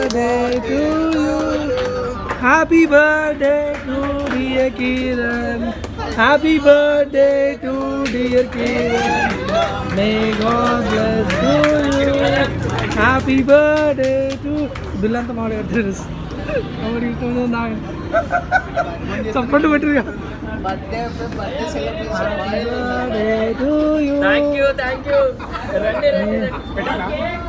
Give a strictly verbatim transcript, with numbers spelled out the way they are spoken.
birthday to you. Happy birthday to dear Kiran. Happy birthday to dear Kiran. May God bless you. Happy birthday to Bilanta Mali address. How are you doing now? Support to better. Birthday birthday celebration. Happy birthday to you. Thank you, thank you.